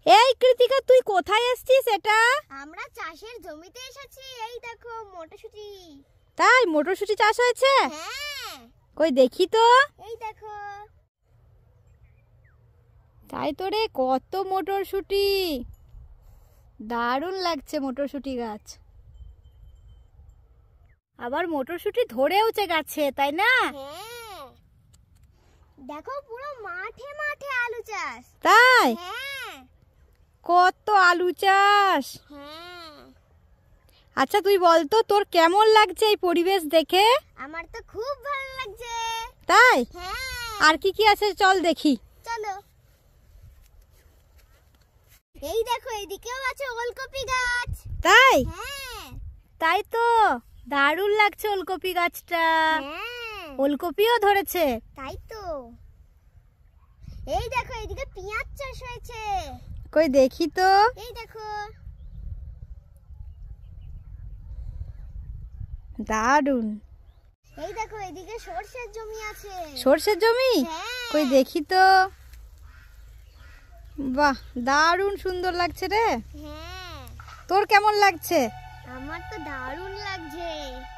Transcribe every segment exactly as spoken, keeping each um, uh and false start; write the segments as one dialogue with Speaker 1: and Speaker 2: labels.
Speaker 1: এই কৃতিকা, তুই কোথায় এসেছিস? এটা
Speaker 2: আমরা চাষের জমিতে এসেছি। এই দেখো মটরশুঁটি।
Speaker 1: তাই মটরশুঁটি চাষ হয়েছে?
Speaker 2: হ্যাঁ।
Speaker 1: কই দেখি তো।
Speaker 2: এই দেখো।
Speaker 1: তাই তো রে, কত মটরশুঁটি, দারুণ লাগছে মটরশুঁটি গাছ। আবার মটরশুঁটি ধরেওছে গাছে, তাই না?
Speaker 2: হ্যাঁ, দেখো পুরো মাঠে মাঠে আলু চাষ।
Speaker 1: তাই?
Speaker 2: হ্যাঁ।
Speaker 1: কত আলু চাষ।
Speaker 2: হ্যাঁ।
Speaker 1: আচ্ছা তুই বল তো, তোর কেমন লাগছে এই পরিবেশ দেখে?
Speaker 2: আমার তো খুব ভালো লাগছে।
Speaker 1: তাই?
Speaker 2: হ্যাঁ।
Speaker 1: আর কি কি আছে চল দেখি।
Speaker 2: চলো। এই দেখো, এদিকেও আছে ওলকপি গাছ।
Speaker 1: তাই?
Speaker 2: হ্যাঁ।
Speaker 1: তাই তো, দারুণ লাগছে ওলকপি গাছটা।
Speaker 2: হ্যাঁ।
Speaker 1: ওলকপিও ধরেছে।
Speaker 2: তাই তো। এই দেখো, এদিকে পেঁয়াজ চাষ হয়েছে।
Speaker 1: কই দেখি তো।
Speaker 2: এই দেখো।
Speaker 1: দারুণ।
Speaker 2: এই দেখো, এদিকে সরষের জমি আছে।
Speaker 1: সরষের জমি?
Speaker 2: হ্যাঁ।
Speaker 1: কই দেখি তো। বাহ, দারুণ সুন্দর লাগছে রে।
Speaker 2: হ্যাঁ।
Speaker 1: তোর কেমন লাগছে?
Speaker 2: আমার তো দারুণ লাগছে।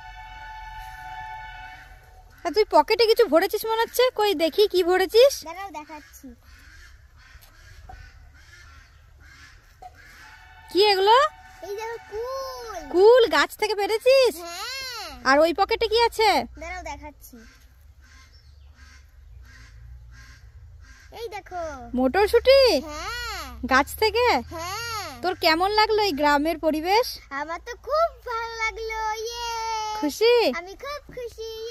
Speaker 1: আর তুই পকেটে কিছু ভরেছিস মনে হচ্ছে, কই দেখি কি ভরেছিস।
Speaker 2: দাঁড়াও দেখাচ্ছি।
Speaker 1: কি এগুলো?
Speaker 2: এই দেখো কুল।
Speaker 1: কুল গাছ থেকে পেরেছিস?
Speaker 2: হ্যাঁ।
Speaker 1: আর ওই পকেটে কি আছে?
Speaker 2: দাঁড়াও দেখাচ্ছি। এই দেখো
Speaker 1: মটরশুঁটি
Speaker 2: হ্যাঁ।
Speaker 1: গাছ থেকে।
Speaker 2: হ্যাঁ।
Speaker 1: তোর কেমন লাগলো এই গ্রামের পরিবেশ?
Speaker 2: আমার তো খুব ভালো লাগলো। ইয়ে,
Speaker 1: খুশি?
Speaker 2: আমি খুব খুশি।